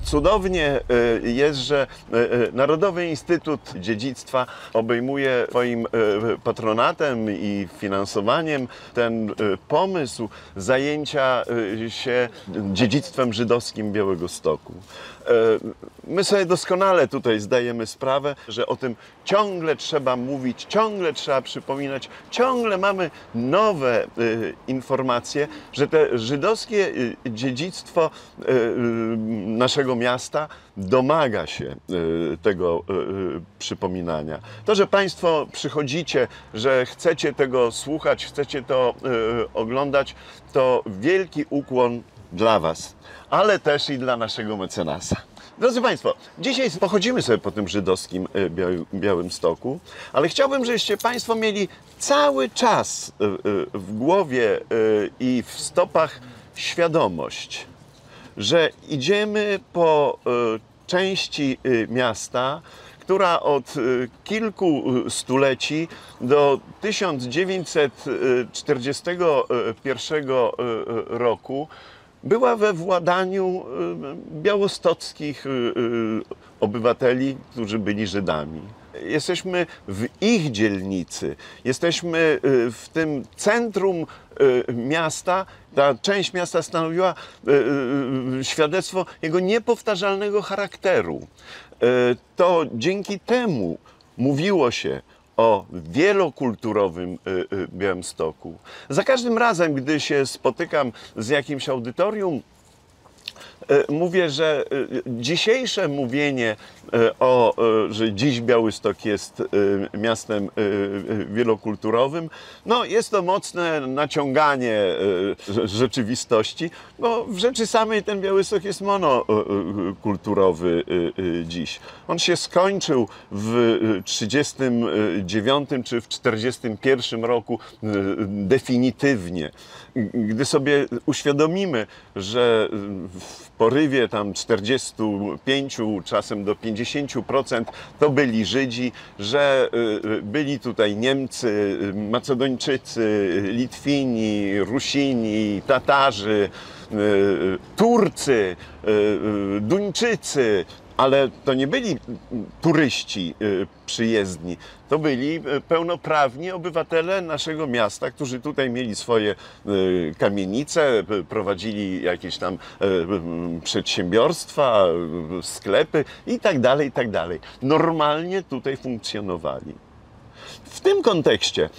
cudownie jest, że Narodowy Instytut Dziedzictwa obejmuje swoim patronatem i finansowaniem ten pomysł zajęcia się dziedzictwem żydowskim Białegostoku. My sobie doskonale tutaj zdajemy sprawę, że o tym ciągle trzeba mówić, ciągle trzeba przypominać, ciągle mamy nowe informacje, że te żydowskie dziedzictwo naszego miasta domaga się tego przypominania. To, że Państwo przychodzicie, że chcecie tego słuchać, chcecie to oglądać, to wielki ukłon dla Was, ale też i dla naszego mecenasa. Drodzy Państwo, dzisiaj pochodzimy sobie po tym żydowskim Białymstoku, ale chciałbym, żebyście Państwo mieli cały czas w głowie i w stopach świadomość, że idziemy po części miasta, która od kilku stuleci do 1941 roku była we władaniu białostockich obywateli, którzy byli Żydami. Jesteśmy w ich dzielnicy, jesteśmy w tym centrum miasta. Ta część miasta stanowiła świadectwo jego niepowtarzalnego charakteru. To dzięki temu mówiło się o wielokulturowym Białymstoku. Za każdym razem, gdy się spotykam z jakimś audytorium, mówię, że dzisiejsze mówienie że dziś Białystok jest miastem wielokulturowym, no jest to mocne naciąganie rzeczywistości, bo w rzeczy samej ten Białystok jest monokulturowy dziś. On się skończył w 1939 czy w 1941 roku definitywnie. Gdy sobie uświadomimy, że w porywie tam 45, czasem do 50% to byli Żydzi, że byli tutaj Niemcy, Macedończycy, Litwini, Rusini, Tatarzy, Turcy, Duńczycy, ale to nie byli turyści przyjezdni, to byli pełnoprawni obywatele naszego miasta, którzy tutaj mieli swoje kamienice, prowadzili jakieś tam przedsiębiorstwa, sklepy i tak dalej, i tak dalej. Normalnie tutaj funkcjonowali. W tym kontekście,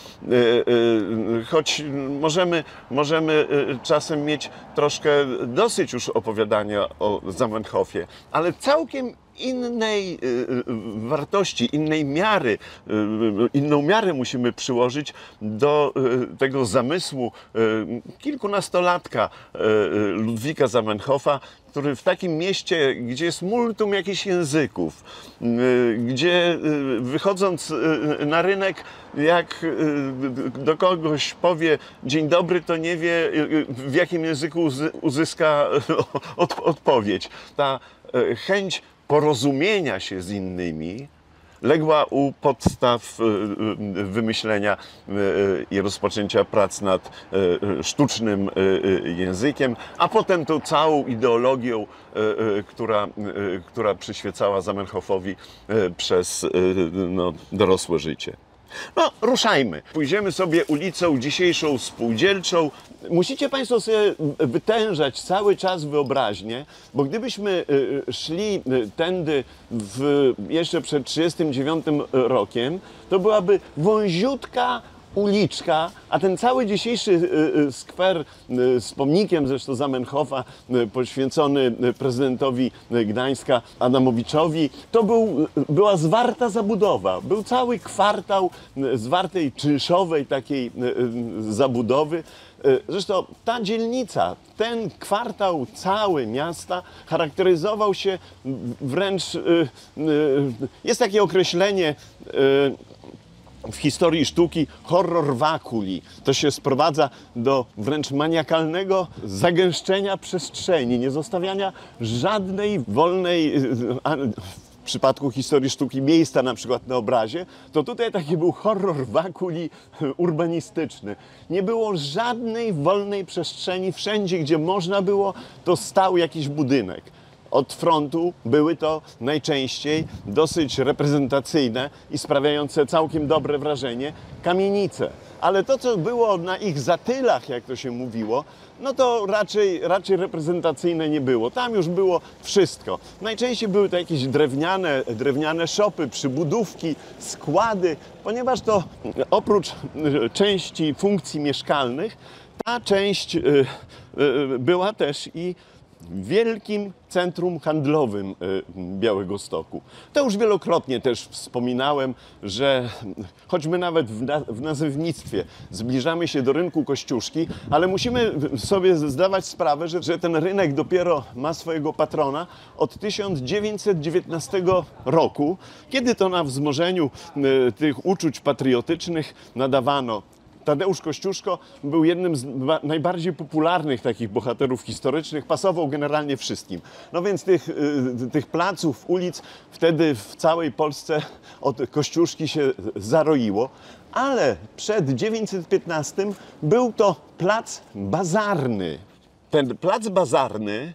choć możemy czasem mieć troszkę dosyć już opowiadania o Zamenhofie, ale całkiem innej wartości, innej miary, inną miarę musimy przyłożyć do tego zamysłu kilkunastolatka Ludwika Zamenhofa, który w takim mieście, gdzie jest multum jakichś języków, gdzie wychodząc na rynek, jak do kogoś powie dzień dobry, to nie wie, w jakim języku uzyska odpowiedź. Ta chęć porozumienia się z innymi legła u podstaw wymyślenia i rozpoczęcia prac nad sztucznym językiem, a potem tą całą ideologią, która przyświecała Zamenhofowi przez dorosłe życie. No, ruszajmy. Pójdziemy sobie ulicą dzisiejszą Spółdzielczą. Musicie Państwo sobie wytężać cały czas wyobraźnię, bo gdybyśmy szli tędy jeszcze przed 1939 rokiem, to byłaby wąziutka uliczka, a ten cały dzisiejszy skwer z pomnikiem zresztą Zamenhofa poświęcony prezydentowi Gdańska Adamowiczowi, to była zwarta zabudowa. Był cały kwartał zwartej czynszowej takiej zabudowy. Zresztą ta dzielnica, ten kwartał cały miasta charakteryzował się wręcz, jest takie określenie w historii sztuki horror vaculi. To się sprowadza do wręcz maniakalnego zagęszczenia przestrzeni, nie zostawiania żadnej wolnej, w przypadku historii sztuki, miejsca na przykład na obrazie, to tutaj taki był horror vaculi urbanistyczny. Nie było żadnej wolnej przestrzeni. Wszędzie, gdzie można było, to stał jakiś budynek. Od frontu były to najczęściej dosyć reprezentacyjne i sprawiające całkiem dobre wrażenie kamienice. Ale to, co było na ich zatylach, jak to się mówiło, no to raczej reprezentacyjne nie było. Tam już było wszystko. Najczęściej były to jakieś drewniane szopy, przybudówki, składy, ponieważ to oprócz części funkcji mieszkalnych, ta część była też i wielkim centrum handlowym Białegostoku. To już wielokrotnie też wspominałem, że choćby nawet w nazewnictwie zbliżamy się do rynku Kościuszki, ale musimy sobie zdawać sprawę, że ten rynek dopiero ma swojego patrona od 1919 roku, kiedy to na wzmożeniu tych uczuć patriotycznych nadawano. Tadeusz Kościuszko był jednym z najbardziej popularnych takich bohaterów historycznych, pasował generalnie wszystkim. No więc tych placów, ulic wtedy w całej Polsce od Kościuszki się zaroiło, ale przed 915 był to plac bazarny. Ten plac bazarny,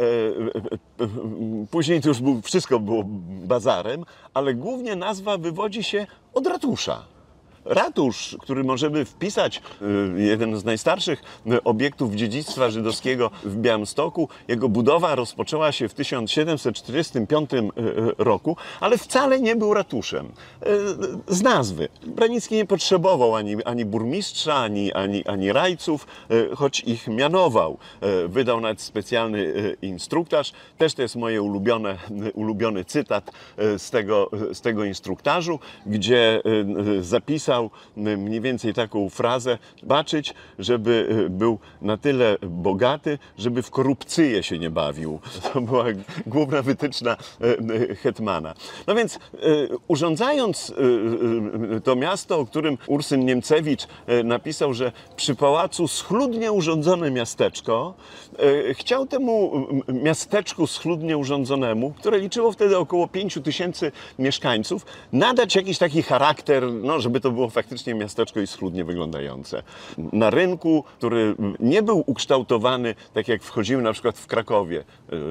później to już wszystko było bazarem, ale głównie nazwa wywodzi się od ratusza. Ratusz, który możemy wpisać, jeden z najstarszych obiektów dziedzictwa żydowskiego w Białymstoku, jego budowa rozpoczęła się w 1745 roku, ale wcale nie był ratuszem. Z nazwy. Branicki nie potrzebował ani burmistrza, ani rajców, choć ich mianował. Wydał nawet specjalny instruktaż. Też to jest moje ulubiony cytat z tego instruktażu, gdzie zapisał mniej więcej taką frazę: baczyć, żeby był na tyle bogaty, żeby w korupcję się nie bawił. To była główna wytyczna hetmana. No więc urządzając to miasto, o którym Ursyn Niemcewicz napisał, że przy pałacu schludnie urządzone miasteczko, chciał temu miasteczku schludnie urządzonemu, które liczyło wtedy około 5000 mieszkańców, nadać jakiś taki charakter, no, żeby to było faktycznie miasteczko i schludnie wyglądające. Na rynku, który nie był ukształtowany tak jak wchodzimy na przykład w Krakowie,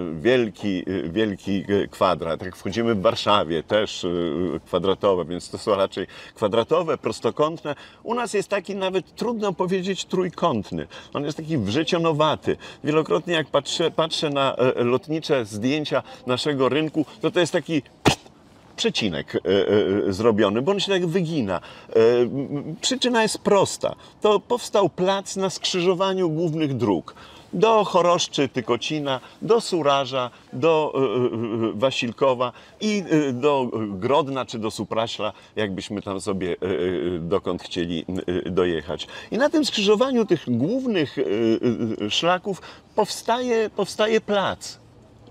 wielki kwadrat, jak wchodzimy w Warszawie, też kwadratowe, więc to są raczej kwadratowe, prostokątne. U nas jest taki nawet, trudno powiedzieć, trójkątny. On jest taki wrzecionowaty. Wielokrotnie jak patrzę na lotnicze zdjęcia naszego rynku, to jest taki przecinek zrobiony, bo on się tak wygina. Przyczyna jest prosta. To powstał plac na skrzyżowaniu głównych dróg. Do Choroszczy, Tykocina, do Suraża, do Wasilkowa i do Grodna czy do Supraśla, jakbyśmy tam sobie dokąd chcieli dojechać. I na tym skrzyżowaniu tych głównych szlaków powstaje plac.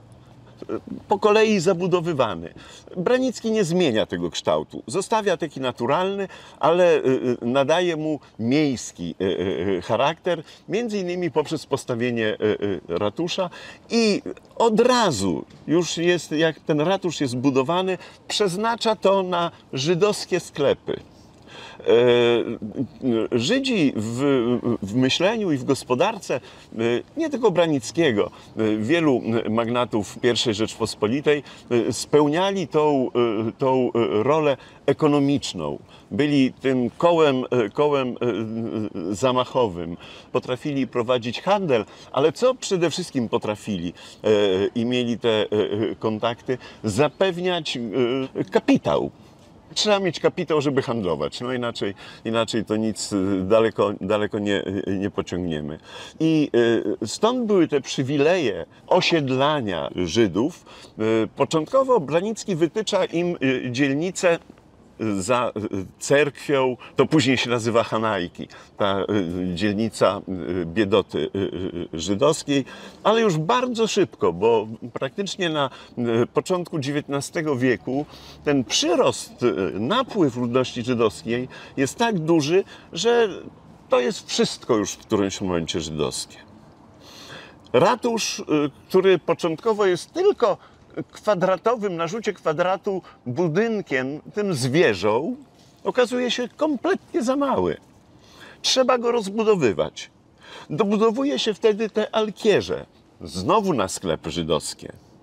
Po kolei zabudowywany. Branicki nie zmienia tego kształtu. Zostawia taki naturalny, ale nadaje mu miejski charakter, między innymi poprzez postawienie ratusza i od razu, już jest, jak ten ratusz jest budowany, przeznacza to na żydowskie sklepy. Żydzi w myśleniu i w gospodarce, nie tylko Branickiego, wielu magnatów I Rzeczpospolitej spełniali tą rolę ekonomiczną. Byli tym kołem zamachowym. Potrafili prowadzić handel, ale co przede wszystkim potrafili i mieli te kontakty? Zapewniać kapitał. Trzeba mieć kapitał, żeby handlować, no inaczej to nic daleko nie pociągniemy. I stąd były te przywileje osiedlania Żydów. Początkowo Branicki wytycza im dzielnicę za cerkwią, to później się nazywa Hanajki, ta dzielnica biedoty żydowskiej, ale już bardzo szybko, bo praktycznie na początku XIX wieku ten przyrost, napływ ludności żydowskiej jest tak duży, że to jest wszystko już w którymś momencie żydowskie. Ratusz, który początkowo jest tylko kwadratowym, na rzucie kwadratu budynkiem, tym z wieżą, okazuje się kompletnie za mały. Trzeba go rozbudowywać. Dobudowuje się wtedy te alkierze, znowu na sklepy żydowskie.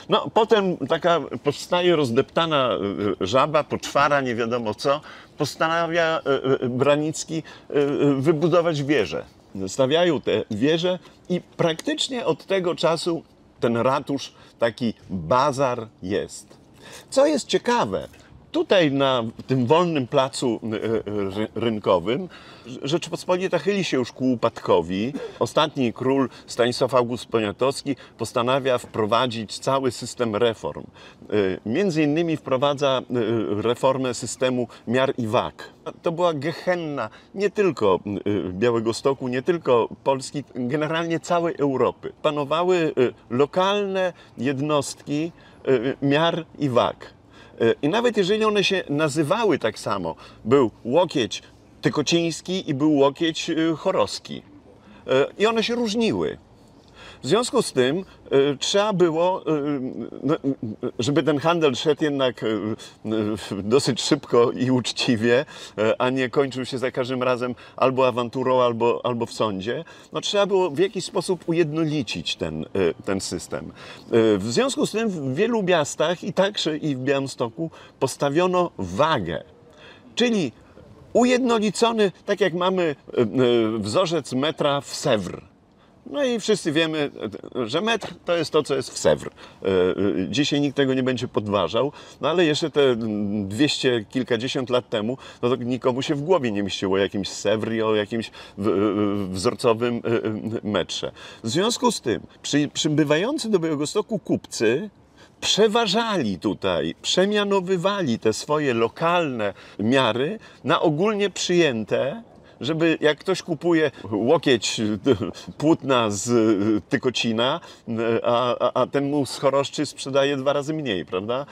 No, potem taka powstaje rozdeptana żaba, poczwara, nie wiadomo co, postanawia Branicki wybudować wieżę. Stawiają te wieże i praktycznie od tego czasu ten ratusz, taki bazar jest. Co jest ciekawe, tutaj na tym wolnym placu rynkowym Rzeczypospolita chyli się już ku upadkowi. Ostatni król Stanisław August Poniatowski postanawia wprowadzić cały system reform. Między innymi wprowadza reformę systemu miar i wag. To była gehenna nie tylko Białegostoku, nie tylko Polski, generalnie całej Europy. Panowały lokalne jednostki miar i wag. I nawet jeżeli one się nazywały tak samo, był łokieć tykociński i był łokieć chorowski. I one się różniły. W związku z tym trzeba było, żeby ten handel szedł jednak dosyć szybko i uczciwie, a nie kończył się za każdym razem albo awanturą, albo w sądzie, no trzeba było w jakiś sposób ujednolicić ten system. W związku z tym w wielu miastach, i także i w Białymstoku, postawiono wagę, czyli ujednolicony, tak jak mamy wzorzec metra w Sèvres. No i wszyscy wiemy, że metr to jest to, co jest w Sèvres. Dzisiaj nikt tego nie będzie podważał, no ale jeszcze te 200 kilkadziesiąt lat temu, no to nikomu się w głowie nie mieściło o jakimś Sèvres i o jakimś wzorcowym metrze. W związku z tym przybywający do Białegostoku kupcy przeważali tutaj, przemianowywali te swoje lokalne miary na ogólnie przyjęte, żeby jak ktoś kupuje łokieć płótna z Tykocina, a ten mu z Choroszczy sprzedaje 2 razy mniej, prawda?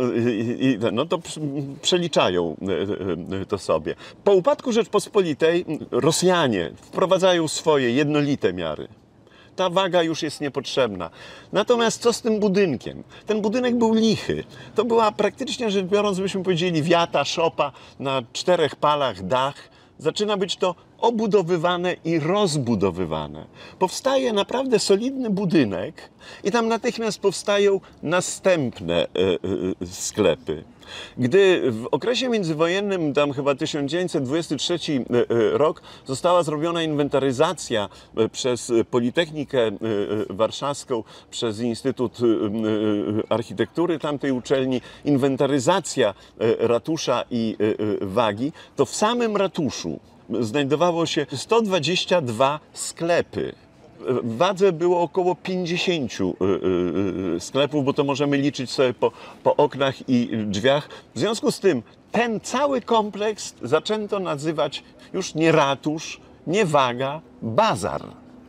No to przeliczają to sobie. Po upadku Rzeczpospolitej Rosjanie wprowadzają swoje jednolite miary. Ta waga już jest niepotrzebna. Natomiast co z tym budynkiem? Ten budynek był lichy. To była praktycznie rzecz biorąc, byśmy powiedzieli, wiata, szopa na 4 palach dach. Zaczyna być to obudowywane i rozbudowywane. Powstaje naprawdę solidny budynek i tam natychmiast powstają następne sklepy. Gdy w okresie międzywojennym, tam chyba 1923 rok, została zrobiona inwentaryzacja przez Politechnikę Warszawską, przez Instytut Architektury tamtej uczelni, inwentaryzacja ratusza i wagi, to w samym ratuszu znajdowało się 122 sklepy. W wadze było około 50 sklepów, bo to możemy liczyć sobie po oknach i drzwiach. W związku z tym ten cały kompleks zaczęto nazywać już nie ratusz, nie waga, bazar.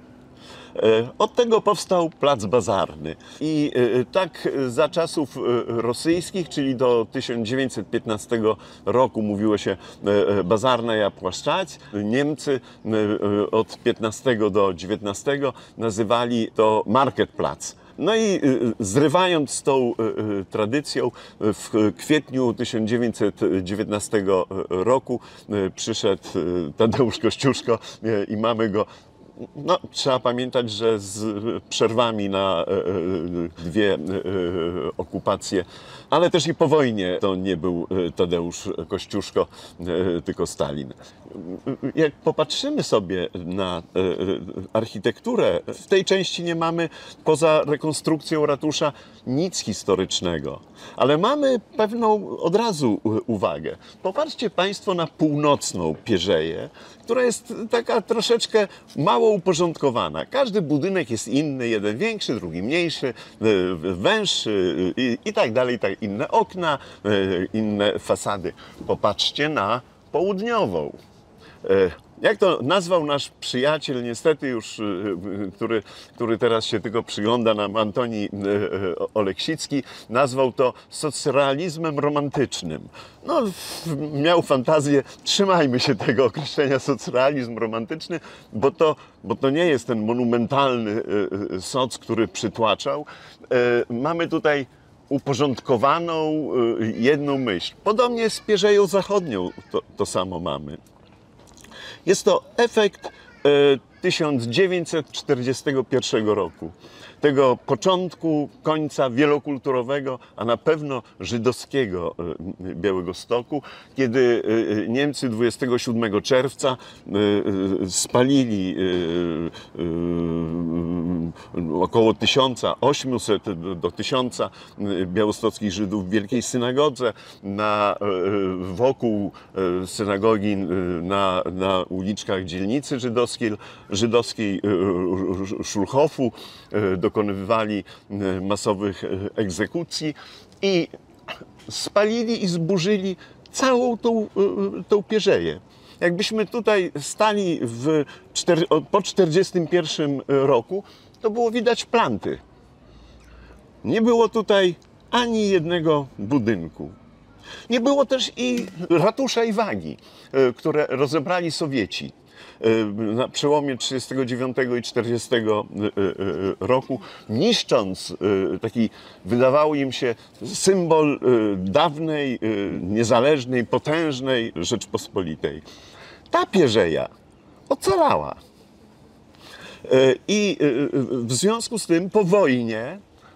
Od tego powstał plac bazarny i tak za czasów rosyjskich, czyli do 1915 roku mówiło się bazarnaja płaszczać. Niemcy od 15 do 19 nazywali to marketplatz. No i zrywając z tą tradycją, w kwietniu 1919 roku przyszedł Tadeusz Kościuszko i mamy go. No, trzeba pamiętać, że z przerwami na 2 okupacje, ale też i po wojnie to nie był Tadeusz Kościuszko, tylko Stalin. Jak popatrzymy sobie na architekturę, w tej części nie mamy poza rekonstrukcją ratusza nic historycznego, ale mamy pewną od razu uwagę. Popatrzcie Państwo na północną Pierzeję, która jest taka troszeczkę mało uporządkowana. Każdy budynek jest inny, jeden większy, drugi mniejszy, węższy i tak dalej, tak inne okna, inne fasady. Popatrzcie na południową. Jak to nazwał nasz przyjaciel, niestety już, który teraz się tylko przygląda nam, Antoni Oleksicki, nazwał to socrealizmem romantycznym. No, miał fantazję, trzymajmy się tego określenia socrealizm romantyczny, bo to nie jest ten monumentalny soc, który przytłaczał. Mamy tutaj uporządkowaną jedną myśl. Podobnie z Pierzeją Zachodnią to samo mamy. Jest to efekt 1941 roku. tego początku, końca wielokulturowego, a na pewno żydowskiego Białegostoku, kiedy Niemcy 27 czerwca spalili około 1800 do 1000 białostockich Żydów w Wielkiej Synagodze, wokół synagogi na uliczkach dzielnicy żydowskiej Szulhofu, dokonywali masowych egzekucji i spalili i zburzyli całą tą pierzeję. Jakbyśmy tutaj stali po 1941 roku, to było widać planty. Nie było tutaj ani jednego budynku. Nie było też i ratusza i wagi, które rozebrali Sowieci na przełomie 1939 i 1940 roku, niszcząc taki, wydawało im się, symbol dawnej, niezależnej, potężnej Rzeczpospolitej. Ta pierzeja ocalała. I w związku z tym po wojnie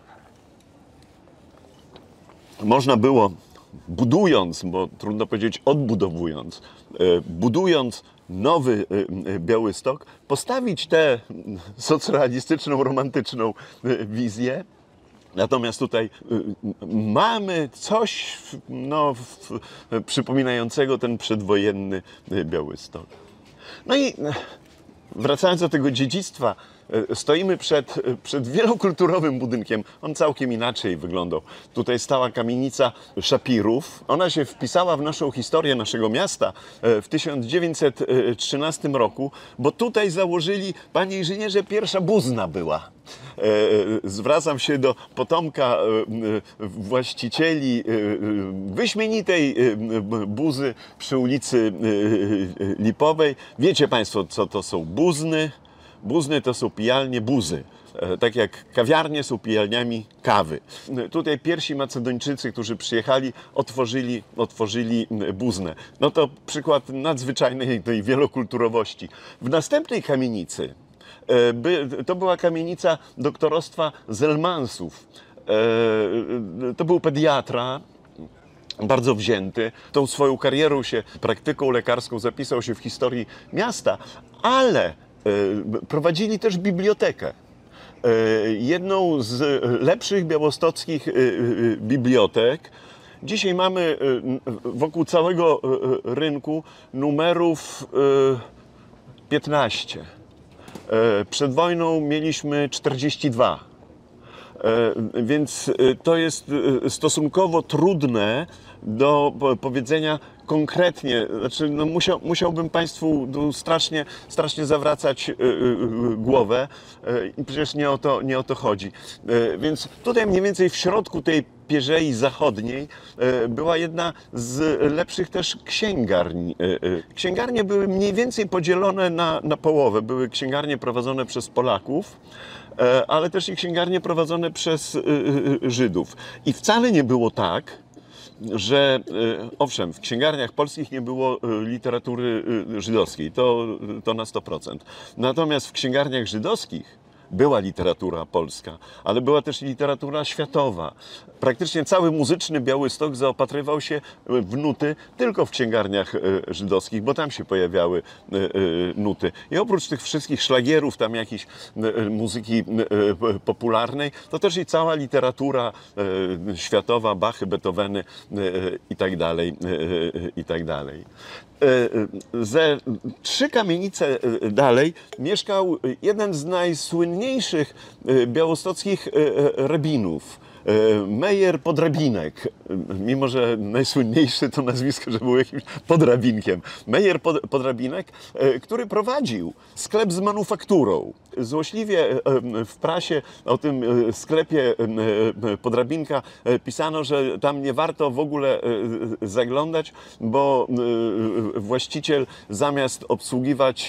można było, budując, bo trudno powiedzieć odbudowując, budując nowy Białystok, postawić tę socrealistyczną, romantyczną wizję. Natomiast tutaj mamy coś przypominającego ten przedwojenny Białystok. No i wracając do tego dziedzictwa, stoimy przed wielokulturowym budynkiem. On całkiem inaczej wyglądał. Tutaj stała kamienica Szapirów. Ona się wpisała w naszą historię naszego miasta w 1913 roku, bo tutaj założyli, panie inżynierze, pierwsza buzna była. Zwracam się do potomka właścicieli wyśmienitej buzy przy ulicy Lipowej. Wiecie państwo, co to są buzny? Buzny to są pijalnie buzy. Tak jak kawiarnie są pijalniami kawy. Tutaj pierwsi Macedończycy, którzy przyjechali, otworzyli buznę. No to przykład nadzwyczajnej tej wielokulturowości. W następnej kamienicy, to była kamienica doktorostwa Zelmansów. To był pediatra, bardzo wzięty. Tą swoją karierą praktyką lekarską zapisał się w historii miasta, ale prowadzili też bibliotekę. Jedną z lepszych białostockich bibliotek. Dzisiaj mamy wokół całego rynku numerów 15. Przed wojną mieliśmy 42. Więc to jest stosunkowo trudne do powiedzenia konkretnie. Znaczy, no musiałbym Państwu strasznie zawracać głowę i przecież nie o to chodzi. Więc tutaj mniej więcej w środku tej pierzei zachodniej była jedna z lepszych też księgarni. Księgarnie były mniej więcej podzielone na połowę. Były księgarnie prowadzone przez Polaków, ale też i księgarnie prowadzone przez Żydów. I wcale nie było tak, że owszem, w księgarniach polskich nie było literatury żydowskiej, to na 100%. Natomiast w księgarniach żydowskich była literatura polska, ale była też literatura światowa. Praktycznie cały muzyczny Białystok zaopatrywał się w nuty tylko w księgarniach żydowskich, bo tam się pojawiały nuty. I oprócz tych wszystkich szlagierów, tam jakiejś muzyki popularnej, to też i cała literatura światowa, Bachy, Beethoveny i tak dalej, i tak dalej. Ze 3 kamienice dalej mieszkał jeden z najsłynniejszych białostockich rabinów, Mejer Podrabinek. Mimo że najsłynniejszy to nazwisko, że był jakimś podrabinkiem. Mejer Podrabinek, który prowadził sklep z manufakturą. Złośliwie w prasie o tym sklepie Podrabinka pisano, że tam nie warto w ogóle zaglądać, bo właściciel zamiast obsługiwać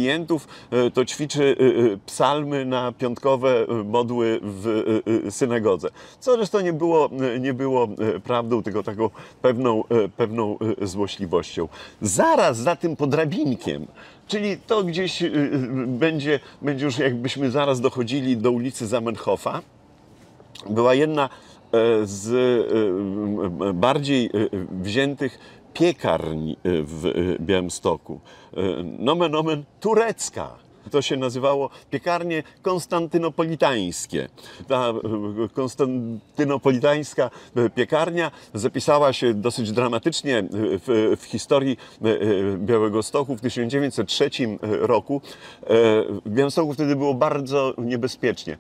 klientów, to ćwiczy psalmy na piątkowe modły w synagodze. drodze. Co zresztą nie było prawdą, tylko taką pewną złośliwością. Zaraz za tym podrabinkiem, czyli to gdzieś będzie już jakbyśmy zaraz dochodzili do ulicy Zamenhofa, była jedna z bardziej wziętych piekarń w Białymstoku. Nomen omen turecka. To się nazywało piekarnie konstantynopolitańskie. Ta konstantynopolitańska piekarnia zapisała się dosyć dramatycznie w historii Białegostoku w 1903 roku. W Białymstoku wtedy było bardzo niebezpiecznie.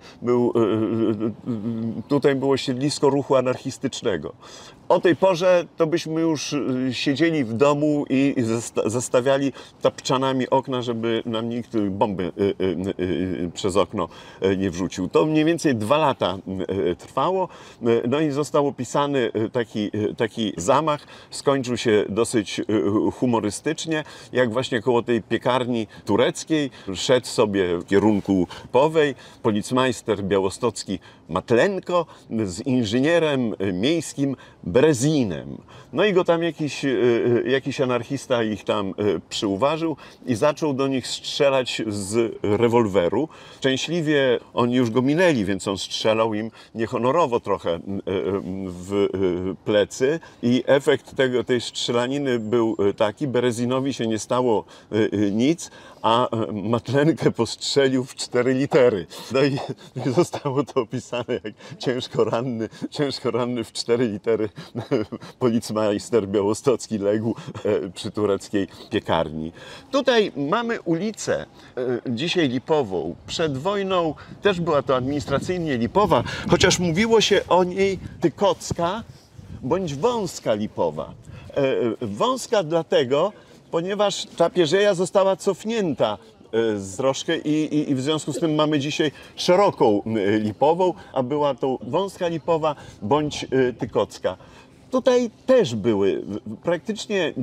Tutaj było siedlisko ruchu anarchistycznego. O tej porze to byśmy już siedzieli w domu i zastawiali tapczanami okna, żeby nam nikt bomby przez okno nie wrzucił. To mniej więcej 2 lata trwało, no i został opisany taki zamach. Skończył się dosyć humorystycznie, jak właśnie koło tej piekarni tureckiej szedł sobie w kierunku Powej policmajster białostocki Matlenko z inżynierem miejskim Brezinem. No i go tam jakiś anarchista ich tam przyuważył i zaczął do nich strzelać z rewolweru. Szczęśliwie oni już go minęli, więc on strzelał im niehonorowo trochę w plecy i efekt tej strzelaniny był taki, Berezinowi się nie stało nic, a Matlenkę postrzelił w 4 litery. No i zostało to opisane jak ciężko ranny w 4 litery policmajster białostocki legł przy tureckiej piekarni. Tutaj mamy ulicę, dzisiaj Lipową. Przed wojną też była to administracyjnie Lipowa, chociaż mówiło się o niej Tykocka bądź Wąska Lipowa. Wąska dlatego, ponieważ ta pierzeja została cofnięta troszkę i w związku z tym mamy dzisiaj szeroką Lipową, a była to Wąska Lipowa bądź Tykocka. Tutaj też były praktycznie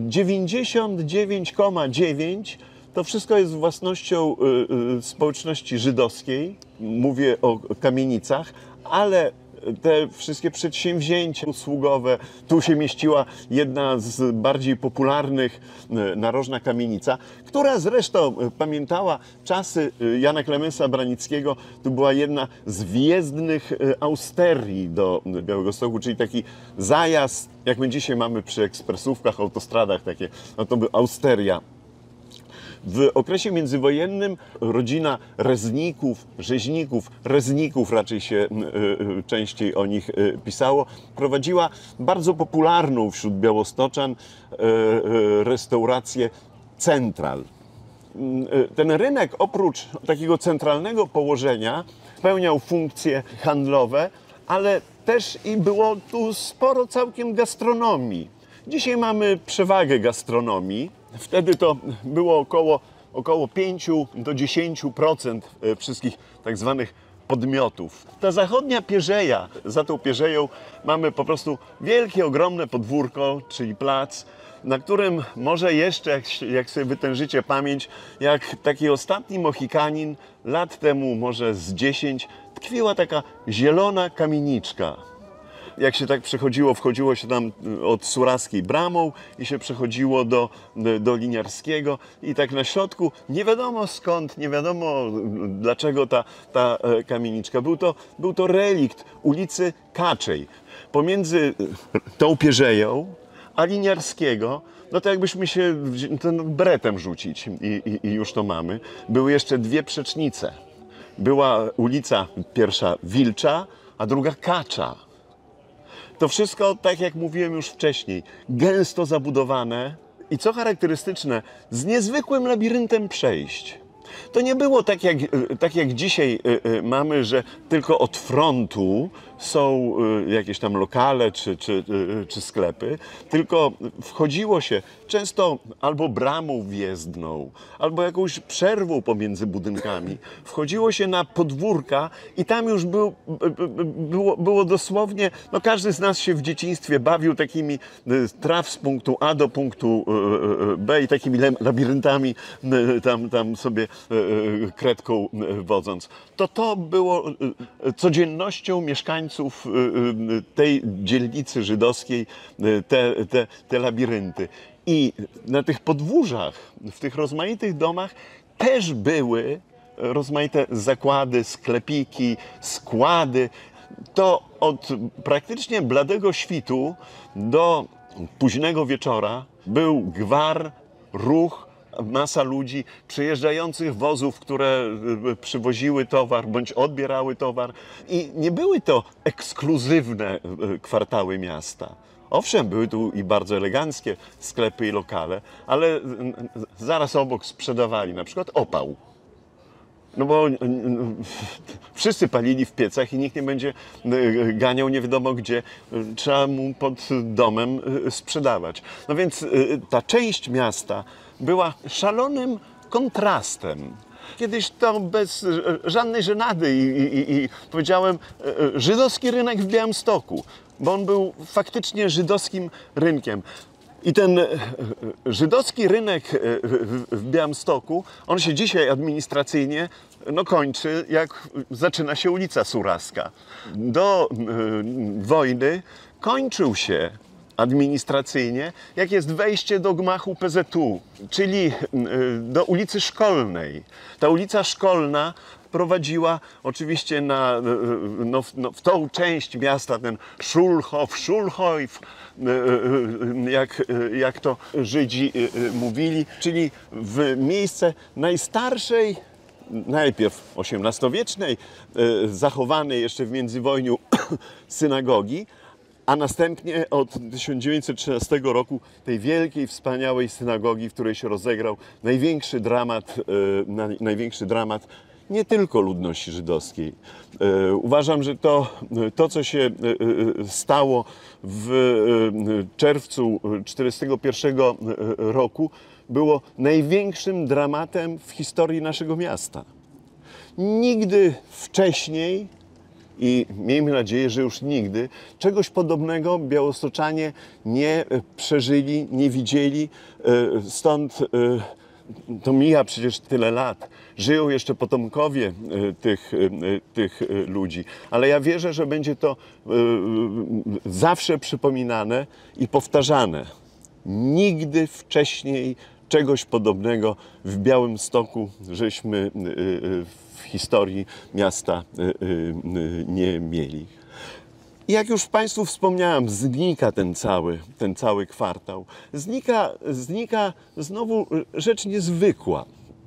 99,9%. To wszystko jest własnością społeczności żydowskiej. Mówię o kamienicach, ale te wszystkie przedsięwzięcia usługowe, tu się mieściła jedna z bardziej popularnych, narożna kamienica, która zresztą pamiętała czasy Jana Klemensa Branickiego. Tu była jedna z wjezdnych austerii do Białegostoku, czyli taki zajazd, jak my dzisiaj mamy przy ekspresówkach, autostradach takie, no to by austeria. W okresie międzywojennym rodzina Rezników raczej się częściej o nich pisało, prowadziła bardzo popularną wśród białostoczan restaurację Central. Ten rynek oprócz takiego centralnego położenia spełniał funkcje handlowe, ale też i było tu sporo całkiem gastronomii. Dzisiaj mamy przewagę gastronomii. Wtedy to było około 5 do 10% wszystkich tak zwanych podmiotów. Ta zachodnia pierzeja, za tą pierzeją mamy po prostu wielkie, ogromne podwórko, czyli plac, na którym może jeszcze, jak sobie wytężycie pamięć, jak taki ostatni Mohikanin, lat temu może z 10, tkwiła taka zielona kamieniczka. Jak się tak przechodziło, wchodziło się tam od Suraskiej bramą i się przechodziło do Liniarskiego i tak na środku nie wiadomo skąd, nie wiadomo dlaczego ta kamieniczka. Był to relikt ulicy Kaczej. Pomiędzy tą pierzeją a Liniarskiego, no to jakbyśmy się ten bretem rzucić i już to mamy. Były jeszcze 2 przecznice. Była ulica pierwsza Wilcza, a druga Kacza. To wszystko, tak jak mówiłem już wcześniej, gęsto zabudowane i co charakterystyczne, z niezwykłym labiryntem przejść. To nie było tak jak dzisiaj mamy, że tylko od frontu są jakieś tam lokale czy sklepy, tylko wchodziło się często albo bramą wjezdną, albo jakąś przerwą pomiędzy budynkami. Wchodziło się na podwórka i tam już było dosłownie, no każdy z nas się w dzieciństwie bawił takimi traw z punktu A do punktu B i takimi labiryntami tam sobie kredką wodząc. To było codziennością mieszkańców mieszkańców tej dzielnicy żydowskiej te labirynty. I na tych podwórzach, w tych rozmaitych domach też były rozmaite zakłady, sklepiki, składy. To od praktycznie bladego świtu do późnego wieczora był gwar, ruch, masa ludzi, przyjeżdżających wozów, które przywoziły towar bądź odbierały towar. I nie były to ekskluzywne kwartały miasta. Owszem, były tu i bardzo eleganckie sklepy i lokale, ale zaraz obok sprzedawali na przykład opał. No bo wszyscy palili w piecach i nikt nie będzie ganiał nie wiadomo gdzie, trzeba mu pod domem sprzedawać. No więc ta część miasta była szalonym kontrastem. Kiedyś to bez żadnej żenady i powiedziałem żydowski rynek w Białymstoku, bo on był faktycznie żydowskim rynkiem. I ten żydowski rynek w Białymstoku, on się dzisiaj administracyjnie kończy, jak zaczyna się ulica Suraska. Do wojny kończył się administracyjnie, jak jest wejście do gmachu PZU, czyli do ulicy Szkolnej. Ta ulica Szkolna prowadziła oczywiście w tą część miasta, ten Schulhof, jak to Żydzi mówili, czyli w miejsce najstarszej, najpierw XVIII-wiecznej, zachowanej jeszcze w międzywojniu synagogi, a następnie od 1913 roku tej wielkiej, wspaniałej synagogi, w której się rozegrał największy dramat nie tylko ludności żydowskiej. Uważam, że to co się stało w czerwcu 1941 roku, było największym dramatem w historii naszego miasta. Nigdy wcześniej, i miejmy nadzieję, że już nigdy, czegoś podobnego białostoczanie nie przeżyli, nie widzieli. Stąd to mija przecież tyle lat. Żyją jeszcze potomkowie tych ludzi. Ale ja wierzę, że będzie to zawsze przypominane i powtarzane. Nigdy wcześniej czegoś podobnego w Białymstoku żeśmy w historii miasta nie mieli. I jak już Państwu wspomniałem, znika ten cały kwartał. Znika znowu rzecz niezwykła.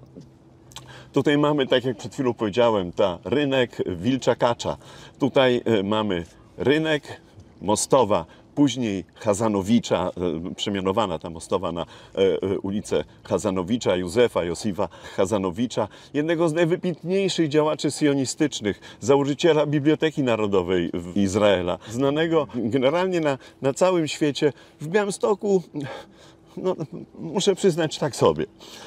Tutaj mamy, tak jak przed chwilą powiedziałem, rynek Wilcza Kacza. Tutaj mamy rynek, Mostowa, później Chazanowicza, przemianowana ta Mostowa na ulicę Chazanowicza, Józefa Chazanowicza, jednego z najwybitniejszych działaczy sionistycznych, założyciela Biblioteki Narodowej w Izraela, znanego generalnie na całym świecie. W Białymstoku, muszę przyznać, tak sobie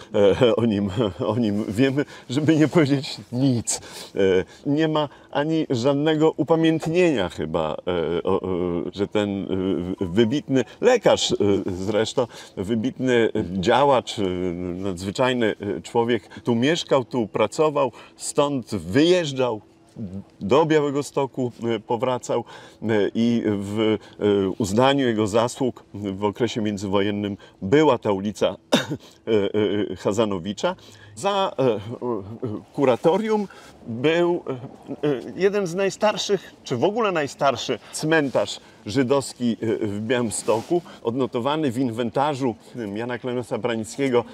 o nim wiemy, żeby nie powiedzieć nic. Nie ma ani żadnego upamiętnienia chyba, że ten wybitny lekarz zresztą, wybitny działacz, nadzwyczajny człowiek tu mieszkał, tu pracował, stąd wyjeżdżał, do Białegostoku powracał i w uznaniu jego zasług w okresie międzywojennym była ta ulica Chazanowicza. Za kuratorium był jeden z najstarszych, czy w ogóle najstarszy cmentarz żydowski w Białymstoku, odnotowany w inwentarzu Jana Klemensa Branickiego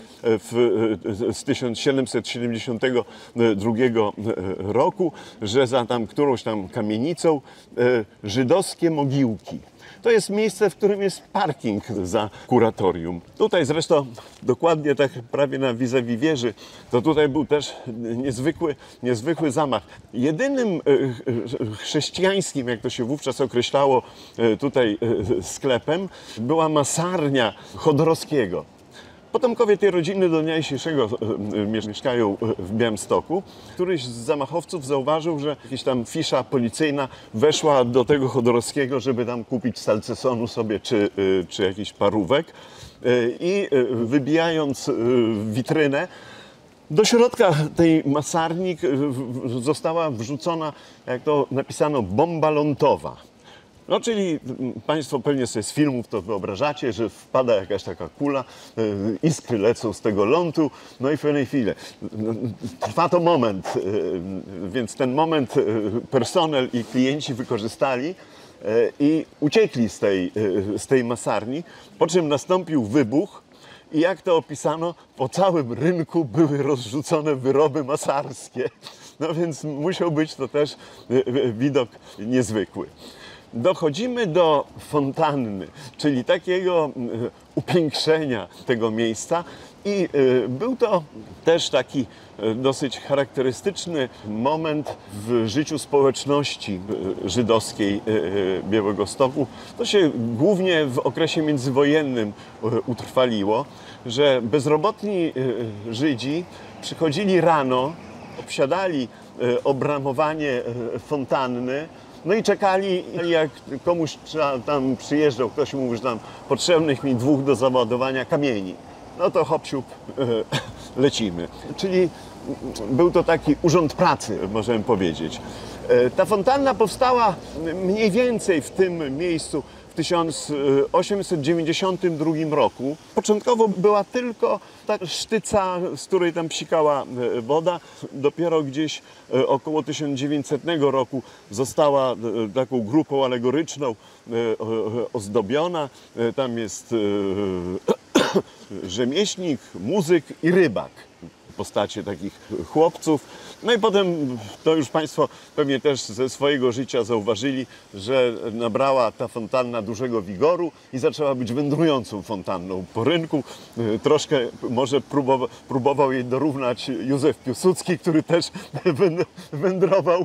z 1772 roku, że za którąś tam kamienicą żydowskie mogiłki. To jest miejsce, w którym jest parking za kuratorium. Tutaj zresztą dokładnie tak prawie na vis-a-vis wieży, to tutaj był też niezwykły zamach. Jedynym chrześcijańskim, jak to się wówczas określało, tutaj sklepem była masarnia Chodorowskiego. Potomkowie tej rodziny do dnia dzisiejszego mieszkają w Białymstoku. Któryś z zamachowców zauważył, że jakaś tam fisza policyjna weszła do tego Chodorowskiego, żeby tam kupić salcesonu sobie czy jakiś parówek. I wybijając witrynę, Do środka tej masarni została wrzucona, jak to napisano, bomba lądowa. No, czyli Państwo pewnie sobie z filmów to wyobrażacie, że wpada jakaś taka kula, iskry lecą z tego lądu, no i w pewnej chwili. Trwa to moment, więc ten moment personel i klienci wykorzystali i uciekli z tej masarni, po czym nastąpił wybuch. I jak to opisano, po całym rynku były rozrzucone wyroby masarskie. No więc musiał być to też widok niezwykły. Dochodzimy do fontanny, czyli takiego upiększenia tego miejsca i był to też taki dosyć charakterystyczny moment w życiu społeczności żydowskiej Białegostoku. To się głównie w okresie międzywojennym utrwaliło, że bezrobotni Żydzi przychodzili rano, obsiadali obramowanie fontanny, no i czekali, jak komuś tam przyjeżdżał, ktoś mówił, że tam potrzebnych mi 2 do załadowania kamieni. No to hop siup, lecimy. Czyli był to taki urząd pracy, możemy powiedzieć. Ta fontanna powstała mniej więcej w tym miejscu w 1892 roku. Początkowo była tylko ta sztyca, z której tam psikała woda. Dopiero gdzieś około 1900 roku została taką grupą alegoryczną ozdobiona. Tam jest rzemieślnik, muzyk i rybak. Postacie takich chłopców. No i potem, to już Państwo pewnie też ze swojego życia zauważyli, że nabrała ta fontanna dużego wigoru i zaczęła być wędrującą fontanną po rynku. Troszkę może próbował jej dorównać Józef Piłsudski, który też wędrował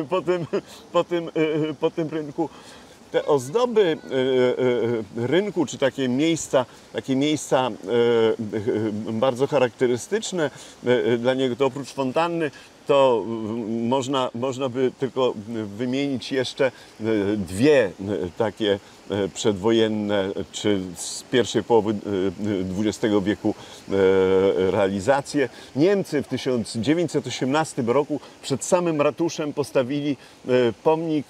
po tym rynku. Te ozdoby rynku, czy takie miejsca bardzo charakterystyczne dla niego, to oprócz fontanny, to można by tylko wymienić jeszcze 2 takie przedwojenne, czy z pierwszej połowy XX wieku realizacje. Niemcy w 1918 roku przed samym ratuszem postawili pomnik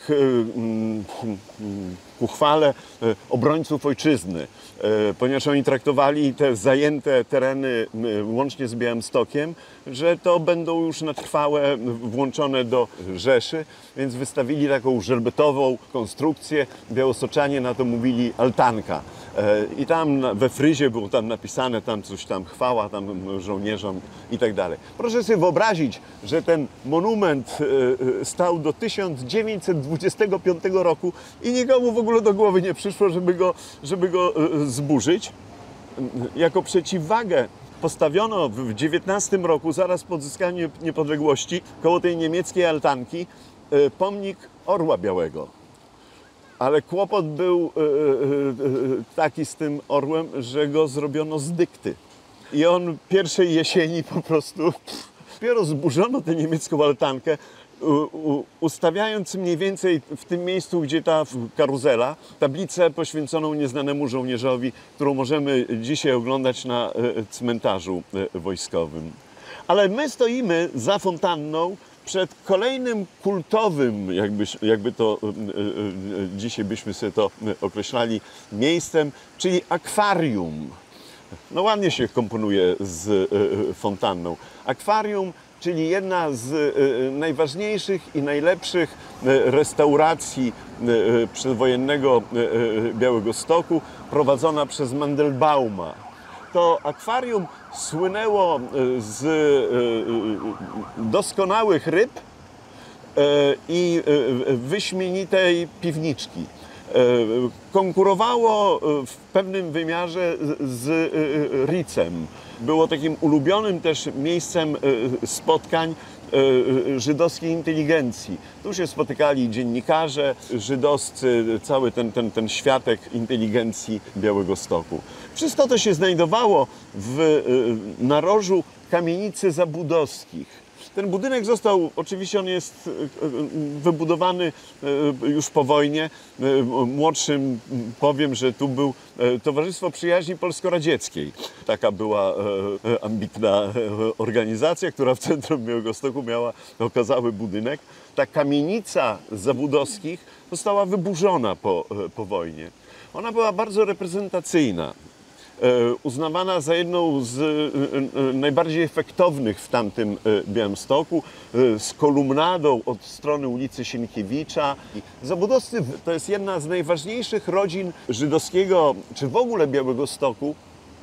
ku chwale obrońców ojczyzny, ponieważ oni traktowali te zajęte tereny łącznie z Białymstokiem, że to będą już na trwałe włączone do Rzeszy, więc wystawili taką żelbetową konstrukcję. Białostoczanie na to mówili altanka. I tam we fryzie było tam napisane, tam coś tam chwała tam żołnierzom i tak dalej. Proszę sobie wyobrazić, że ten monument stał do 1925 roku i nikomu w ogóle do głowy nie przyszło, żeby go zburzyć. Jako przeciwwagę postawiono w 19 roku, zaraz po odzyskaniu niepodległości, koło tej niemieckiej altanki, pomnik Orła Białego. Ale kłopot był taki z tym orłem, że go zrobiono z dykty. I on pierwszej jesieni po prostu, dopiero zburzono tę niemiecką altankę, ustawiając mniej więcej w tym miejscu, gdzie ta karuzela, tablicę poświęconą nieznanemu żołnierzowi, którą możemy dzisiaj oglądać na cmentarzu wojskowym. Ale my stoimy za fontanną przed kolejnym kultowym, jakby to dzisiaj byśmy sobie to określali, miejscem, czyli akwarium. No ładnie się komponuje z fontanną. Akwarium, czyli jedna z najważniejszych i najlepszych restauracji przedwojennego Białegostoku, prowadzona przez Mandelbauma. To akwarium słynęło z doskonałych ryb i wyśmienitej piwniczki. Konkurowało w pewnym wymiarze z Ritzem. Było takim ulubionym też miejscem spotkań żydowskiej inteligencji. Tu się spotykali dziennikarze żydowscy, cały ten światek inteligencji Białegostoku. Wszystko to się znajdowało w narożu kamienicy Zabudowskich. Ten budynek został, oczywiście on jest wybudowany już po wojnie. Młodszym powiem, że tu był Towarzystwo Przyjaźni Polsko-Radzieckiej. Taka była ambitna organizacja, która w centrum Białegostoku miała okazały budynek. Ta kamienica Zabudowskich została wyburzona po wojnie. Ona była bardzo reprezentacyjna. Uznawana za jedną z najbardziej efektownych w tamtym Białymstoku, z kolumnadą od strony ulicy Sienkiewicza. Zabudowscy to jest jedna z najważniejszych rodzin żydowskiego, czy w ogóle Białegostoku,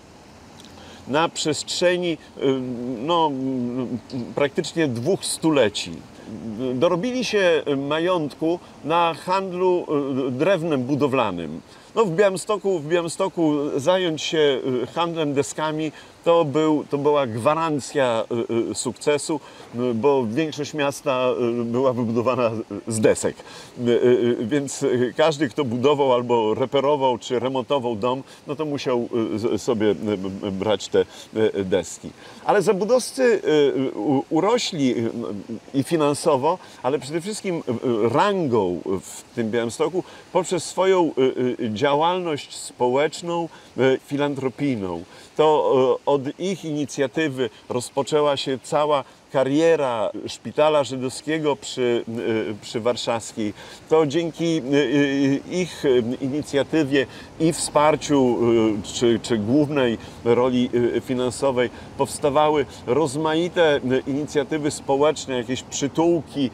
na przestrzeni no, praktycznie 2 stuleci. Dorobili się majątku na handlu drewnem budowlanym. No w Białymstoku zająć się handlem deskami to była gwarancja sukcesu, bo większość miasta była wybudowana z desek. Więc każdy, kto budował albo reperował czy remontował dom, no to musiał sobie brać te deski. Ale zabudowcy urośli i finansowo, ale przede wszystkim rangą w tym Białymstoku poprzez swoją działalność społeczną, filantropijną. To od ich inicjatywy rozpoczęła się cała kariera Szpitala Żydowskiego przy Warszawskiej. To dzięki ich inicjatywie i wsparciu, czy głównej roli finansowej powstawały rozmaite inicjatywy społeczne, jakieś przytułki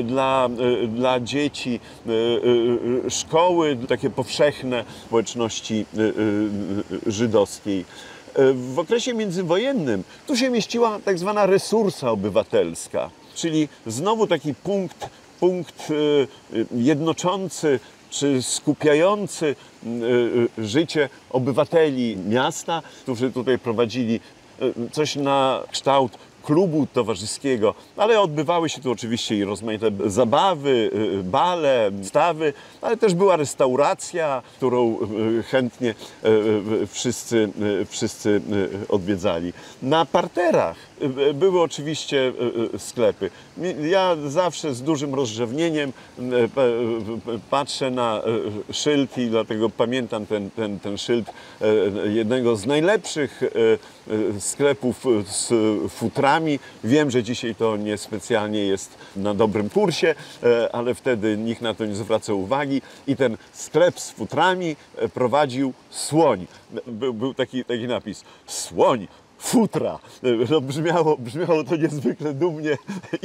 dla dzieci, szkoły takie powszechne społeczności żydowskiej. W okresie międzywojennym tu się mieściła tak zwana resursa obywatelska, czyli znowu taki punkt jednoczący czy skupiający życie obywateli miasta, którzy tutaj prowadzili coś na kształt klubu towarzyskiego, ale odbywały się tu oczywiście i rozmaite zabawy, bale, wystawy, ale też była restauracja, którą chętnie wszyscy odwiedzali. Na parterach były oczywiście sklepy. Ja zawsze z dużym rozrzewnieniem patrzę na szyld i dlatego pamiętam ten szyld jednego z najlepszych sklepów z futrami. Wiem, że dzisiaj to niespecjalnie jest na dobrym kursie, ale wtedy nikt na to nie zwracał uwagi i ten sklep z futrami prowadził Słoń. Był taki napis: Słoń, futra. No, brzmiało to niezwykle dumnie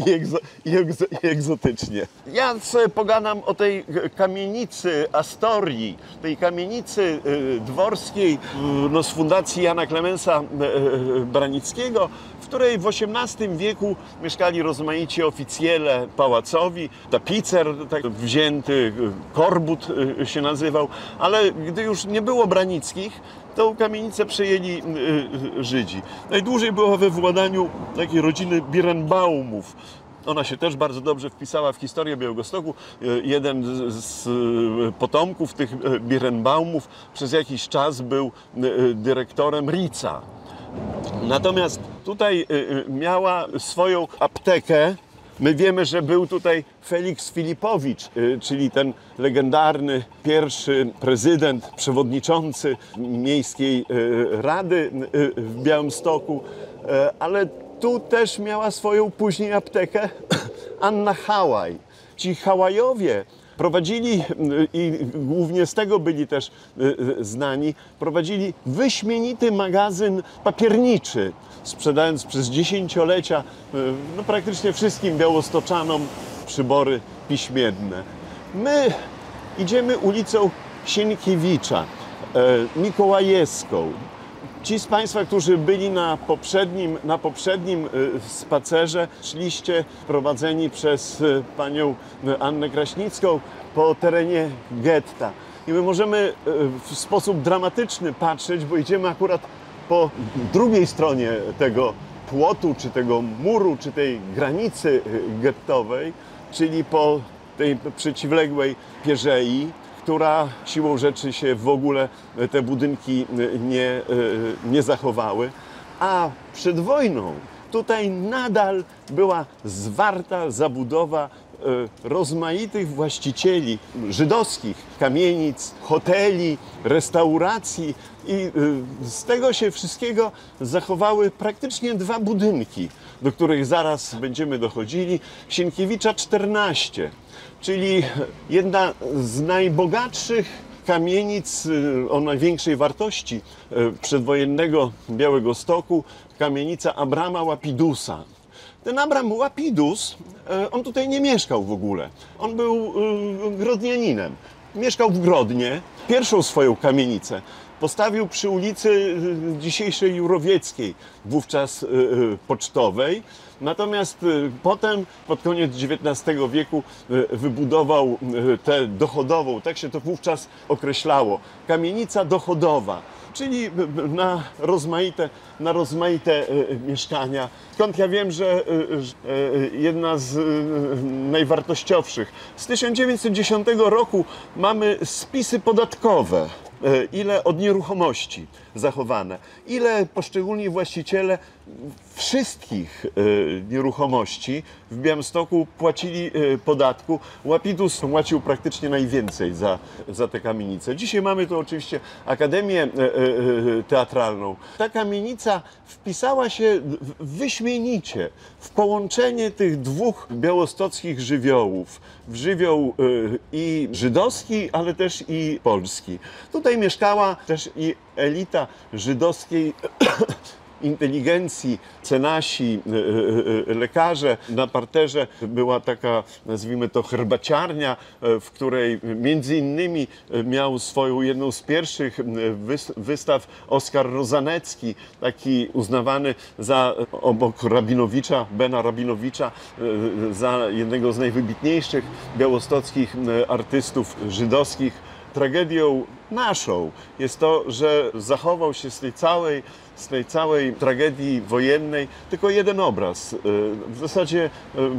i egzotycznie. Ja sobie pogadam o tej kamienicy Astorii, tej kamienicy dworskiej no, z fundacji Jana Klemensa Branickiego, w której w XVIII wieku mieszkali rozmaici oficjele pałacowi, tapicer tak wzięty, Korbut się nazywał, ale gdy już nie było Branickich, tą kamienicę przejęli Żydzi. Najdłużej była we władaniu takiej rodziny Birenbaumów. Ona się też bardzo dobrze wpisała w historię Białegostoku. Jeden z potomków tych Birenbaumów przez jakiś czas był dyrektorem Ritza. Natomiast tutaj miała swoją aptekę. My wiemy, że był tutaj Feliks Filipowicz, czyli ten legendarny pierwszy prezydent, przewodniczący Miejskiej Rady w Białymstoku, ale tu też miała swoją później aptekę Anna Hałaj. Ci Hałajowie prowadzili, i głównie z tego byli też znani, prowadzili wyśmienity magazyn papierniczy, sprzedając przez dziesięciolecia no, praktycznie wszystkim białostoczanom przybory piśmienne. My idziemy ulicą Sienkiewicza, Mikołajewską. Ci z Państwa, którzy byli na poprzednim spacerze, szliście prowadzeni przez panią Annę Kraśnicką po terenie getta. I my możemy w sposób dramatyczny patrzeć, bo idziemy akurat po drugiej stronie tego płotu, czy tego muru, czy tej granicy gettowej, czyli po tej przeciwległej pierzei, która siłą rzeczy się w ogóle te budynki nie zachowały. A przed wojną tutaj nadal była zwarta zabudowa rozmaitych właścicieli żydowskich kamienic, hoteli, restauracji i z tego się wszystkiego zachowały praktycznie dwa budynki, do których zaraz będziemy dochodzili. Sienkiewicza 14, czyli jedna z najbogatszych kamienic o największej wartości przedwojennego Białegostoku, kamienica Abrama Łapidusa. Ten Abram Łapidus, on tutaj nie mieszkał w ogóle. On był grodnianinem. Mieszkał w Grodnie. Pierwszą swoją kamienicę postawił przy ulicy dzisiejszej Jurowieckiej, wówczas Pocztowej. Natomiast potem, pod koniec XIX wieku, wybudował tę dochodową, tak się to wówczas określało, kamienica dochodowa, czyli na rozmaite mieszkania. Skąd ja wiem, że jedna z najwartościowszych. Z 1910 roku mamy spisy podatkowe. Ile od nieruchomości zachowane, ile poszczególni właściciele wszystkich nieruchomości w Białymstoku płacili podatku. Łapidus płacił praktycznie najwięcej za tę kamienicę. Dzisiaj mamy tu oczywiście Akademię Teatralną. Ta kamienica wpisała się wyśmienicie w połączenie tych dwóch białostockich żywiołów. W żywioł i żydowski, ale też i polski. Tutaj mieszkała też i elita żydowskiej inteligencji, cenasi, lekarze. Na parterze była taka, nazwijmy to, herbaciarnia, w której między innymi miał swoją jedną z pierwszych wystaw Oskar Rozanecki, taki uznawany za, obok Rabinowicza, Bena Rabinowicza, za jednego z najwybitniejszych białostockich artystów żydowskich. Tragedią naszą jest to, że zachował się z tej całej tragedii wojennej tylko jeden obraz. W zasadzie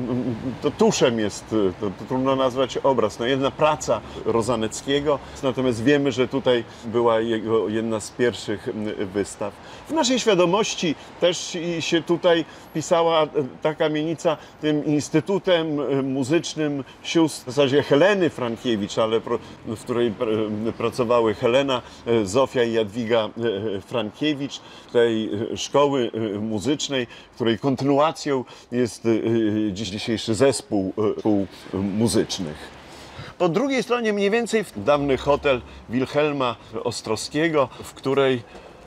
to tuszem jest, to trudno nazwać obraz. No, jedna praca Rozaneckiego, natomiast wiemy, że tutaj była jego jedna z pierwszych wystaw. W naszej świadomości też się tutaj pisała ta kamienica tym instytutem muzycznym sióstr, w zasadzie Heleny Frankiewicz, ale w której pracowały Helena, Zofia i Jadwiga Frankiewicz, tej szkoły muzycznej, której kontynuacją jest dzisiejszy zespół muzycznych. Po drugiej stronie mniej więcej dawny hotel Wilhelma Ostrowskiego, w której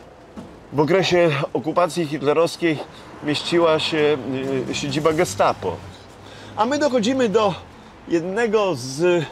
w okresie okupacji hitlerowskiej mieściła się siedziba Gestapo. A my dochodzimy do jednego z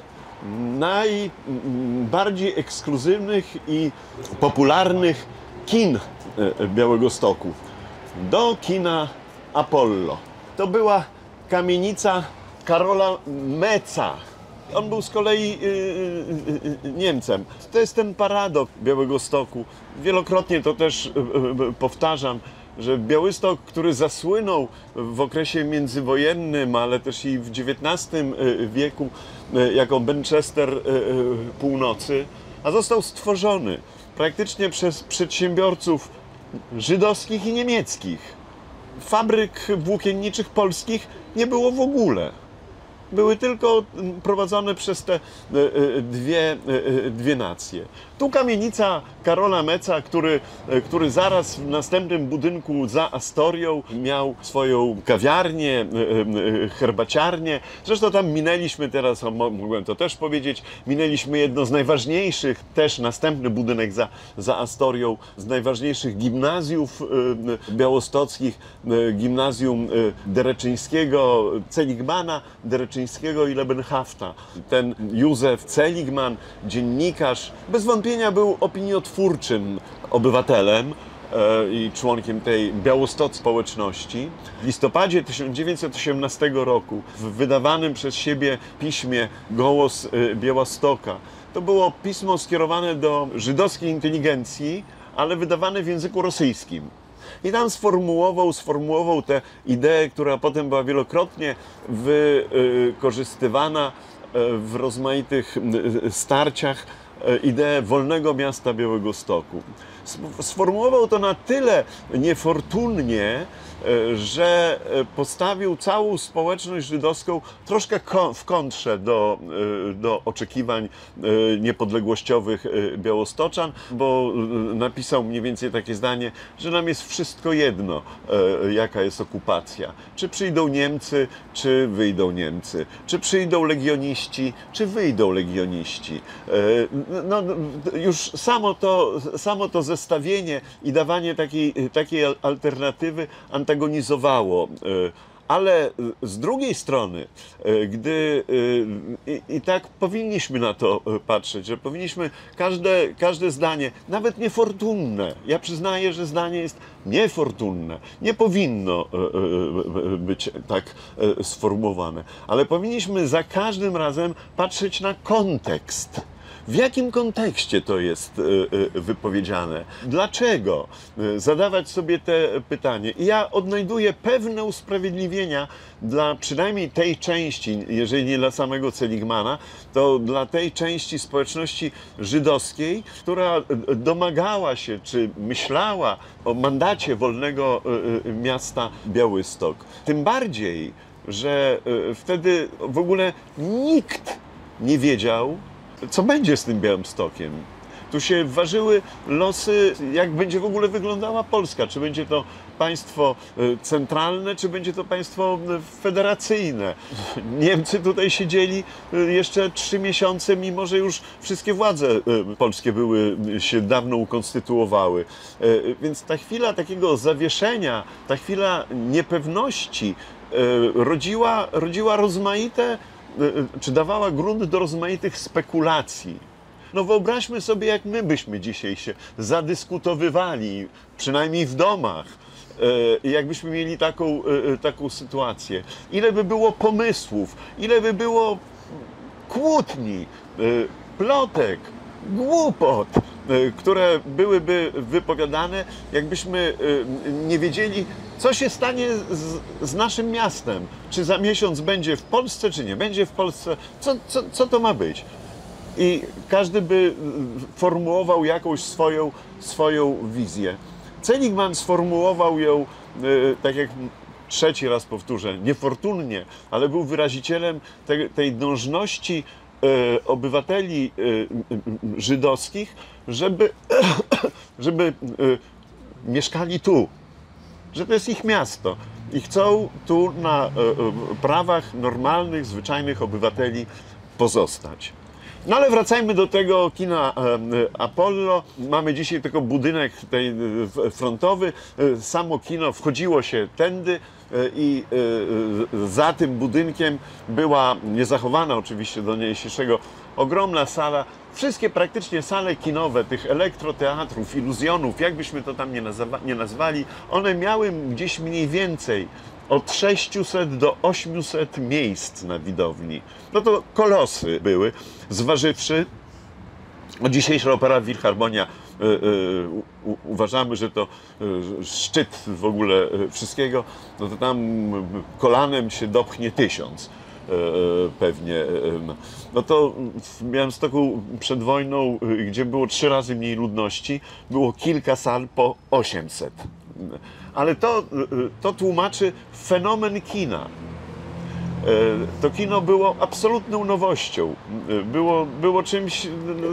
najbardziej ekskluzywnych i popularnych kin Białegostoku, do kina Apollo. To była kamienica Karola Meca. On był z kolei Niemcem. To jest ten paradoks Białegostoku. Wielokrotnie to też powtarzam, że Białystok, który zasłynął w okresie międzywojennym, ale też i w XIX wieku jako Manchester Północy, a został stworzony praktycznie przez przedsiębiorców żydowskich i niemieckich. Fabryk włókienniczych polskich nie było w ogóle. Były tylko prowadzone przez te dwie nacje. Tu kamienica Karola Meca, który zaraz w następnym budynku za Astorią miał swoją kawiarnię, herbaciarnię. Zresztą tam minęliśmy teraz, mogłem to też powiedzieć, minęliśmy jedno z najważniejszych, też następny budynek za Astorią, z najważniejszych gimnazjów białostockich, gimnazjum Dereczyńskiego, Celigmana, Dereczyńskiego i Lebenhafta. Ten Józef Celigman, dziennikarz, bez wątpienia był opiniotwórczym obywatelem i członkiem tej białostockiej społeczności. W listopadzie 1918 roku w wydawanym przez siebie piśmie Gołos Białostoka, to było pismo skierowane do żydowskiej inteligencji, ale wydawane w języku rosyjskim. I tam sformułował tę ideę, która potem była wielokrotnie wykorzystywana w rozmaitych starciach, ideę wolnego miasta Białegostoku. Sformułował to na tyle niefortunnie, że postawił całą społeczność żydowską troszkę w kontrze do oczekiwań niepodległościowych Białostoczan, bo napisał mniej więcej takie zdanie, że nam jest wszystko jedno, jaka jest okupacja. Czy przyjdą Niemcy, czy wyjdą Niemcy. Czy przyjdą legioniści, czy wyjdą legioniści. No, już samo to zestawienie i dawanie takiej alternatywy antagonizowało. Ale z drugiej strony, gdy i tak powinniśmy na to patrzeć, że powinniśmy każde zdanie, nawet niefortunne, ja przyznaję, że zdanie jest niefortunne, nie powinno być tak sformułowane, ale powinniśmy za każdym razem patrzeć na kontekst. W jakim kontekście to jest wypowiedziane? Dlaczego? Zadawać sobie te pytanie. I ja odnajduję pewne usprawiedliwienia dla przynajmniej tej części, jeżeli nie dla samego Seligmana, to dla tej części społeczności żydowskiej, która domagała się, czy myślała o mandacie wolnego miasta Białystok. Tym bardziej, że wtedy w ogóle nikt nie wiedział, co będzie z tym Białymstokiem. Tu się ważyły losy, jak będzie w ogóle wyglądała Polska. Czy będzie to państwo centralne, czy będzie to państwo federacyjne. Niemcy tutaj siedzieli jeszcze 3 miesiące, mimo że już wszystkie władze polskie się dawno ukonstytuowały. Więc ta chwila takiego zawieszenia, ta chwila niepewności rodziła rozmaite, czy dawała grunt do rozmaitych spekulacji. No wyobraźmy sobie, jak my byśmy dzisiaj się zadyskutowywali, przynajmniej w domach, jakbyśmy mieli taką sytuację. Ile by było pomysłów, ile by było kłótni, plotek, głupot, które byłyby wypowiadane, jakbyśmy nie wiedzieli, co się stanie z naszym miastem. Czy za miesiąc będzie w Polsce, czy nie będzie w Polsce. Co to ma być? I każdy by formułował jakąś swoją wizję. Seligman sformułował ją, tak jak trzeci raz powtórzę, niefortunnie, ale był wyrazicielem tej dążności obywateli żydowskich, żeby mieszkali tu, że to jest ich miasto i chcą tu na prawach normalnych, zwyczajnych obywateli pozostać. No ale wracajmy do tego kina Apollo. Mamy dzisiaj tylko budynek frontowy. Samo kino wchodziło się tędy i za tym budynkiem była niezachowana oczywiście do dzisiejszego ogromna sala. Wszystkie praktycznie sale kinowe, tych elektroteatrów, iluzjonów, jakbyśmy to tam nie nazwali, one miały gdzieś mniej więcej od 600 do 800 miejsc na widowni. No to kolosy były, zważywszy, dzisiejsza Opera Wilharmonia, uważamy, że to szczyt w ogóle wszystkiego, no to tam kolanem się dopchnie 1000. Pewnie. No to w Białymstoku przed wojną, gdzie było 3 razy mniej ludności, było kilka sal po 800. Ale to tłumaczy fenomen kina. To kino było absolutną nowością. Było czymś...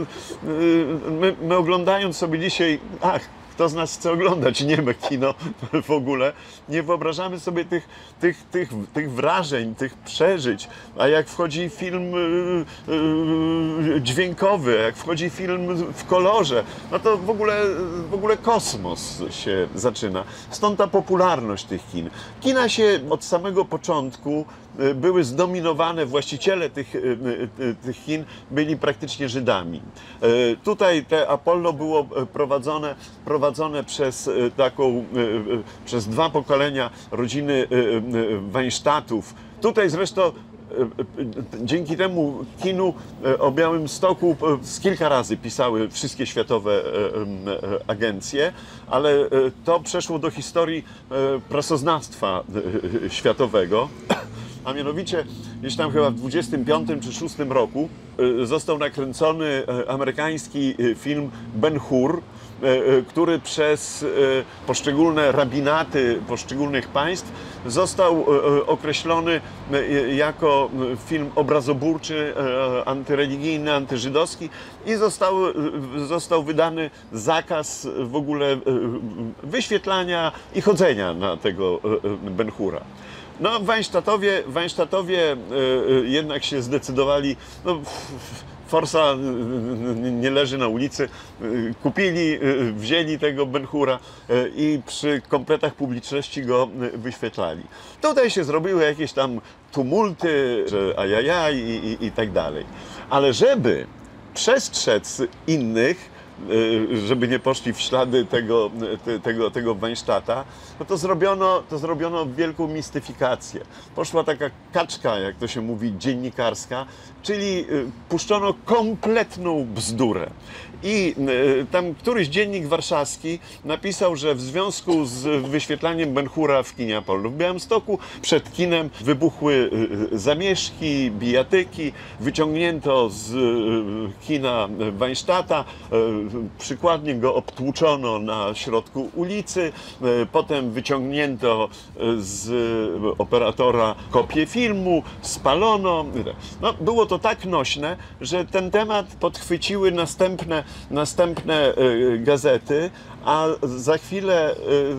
My oglądając sobie dzisiaj... Kto z nas chce oglądać nieme kino w ogóle? Nie wyobrażamy sobie tych wrażeń, tych przeżyć. A jak wchodzi film dźwiękowy, jak wchodzi film w kolorze, no to w ogóle kosmos się zaczyna. Stąd ta popularność tych kin. Kina się od samego początku były zdominowane, właściciele tych kin byli praktycznie Żydami. Tutaj te Apollo było prowadzone przez 2 pokolenia rodziny Weinstadtów. Tutaj zresztą dzięki temu kinu o Białymstoku z kilka razy pisały wszystkie światowe agencje, ale to przeszło do historii prasoznawstwa światowego. A mianowicie, gdzieś tam chyba w 25 czy 6 roku został nakręcony amerykański film Ben-Hur, który przez poszczególne rabinaty poszczególnych państw został określony jako film obrazoburczy, antyreligijny, antyżydowski i został wydany zakaz w ogóle wyświetlania i chodzenia na tego Ben-Hura. No, Weinstadtowie jednak się zdecydowali, no, forsa nie leży na ulicy, kupili, wzięli tego Ben-Hura i przy kompletach publiczności go wyświetlali. Tutaj się zrobiły jakieś tam tumulty, że ajajaj i tak dalej. Ale żeby przestrzec innych, żeby nie poszli w ślady tego Weinstadta, no to zrobiono wielką mistyfikację. Poszła taka kaczka, jak to się mówi, dziennikarska, czyli puszczono kompletną bzdurę. I tam któryś dziennik warszawski napisał, że w związku z wyświetlaniem Ben-Hura w kinie Apollo w Białymstoku przed kinem wybuchły zamieszki, bijatyki, wyciągnięto z kina Weinstadta, przykładnie go obtłuczono na środku ulicy, potem wyciągnięto z operatora kopię filmu, spalono. No, było to tak nośne, że ten temat podchwyciły następne gazety, a za chwilę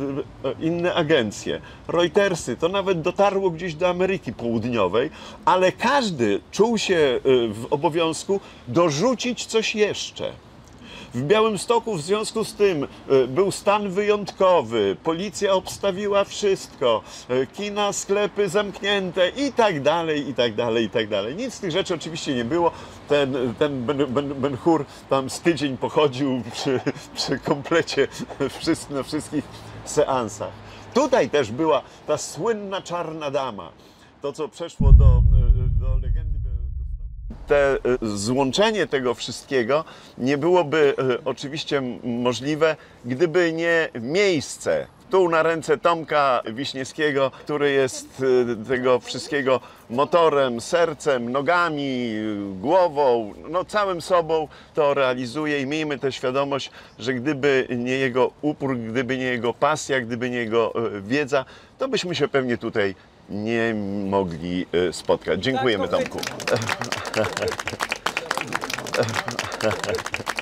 inne agencje. Reutersy, to nawet dotarło gdzieś do Ameryki Południowej, ale każdy czuł się w obowiązku dorzucić coś jeszcze. W Białymstoku w związku z tym był stan wyjątkowy, policja obstawiła wszystko, kina, sklepy zamknięte i tak dalej, i tak dalej, i tak dalej. Nic z tych rzeczy oczywiście nie było. Ten Ben-Hur tam z tydzień pochodził przy komplecie na wszystkich seansach. Tutaj też była ta słynna czarna dama. To, co przeszło do legendy. Złączenie tego wszystkiego nie byłoby oczywiście możliwe, gdyby nie miejsce. Tu na ręce Tomka Wiśniewskiego, który jest tego wszystkiego motorem, sercem, nogami, głową, no całym sobą to realizuje i miejmy tę świadomość, że gdyby nie jego upór, gdyby nie jego pasja, gdyby nie jego wiedza, to byśmy się pewnie tutaj nie mogli spotkać. Dziękujemy, Tomku.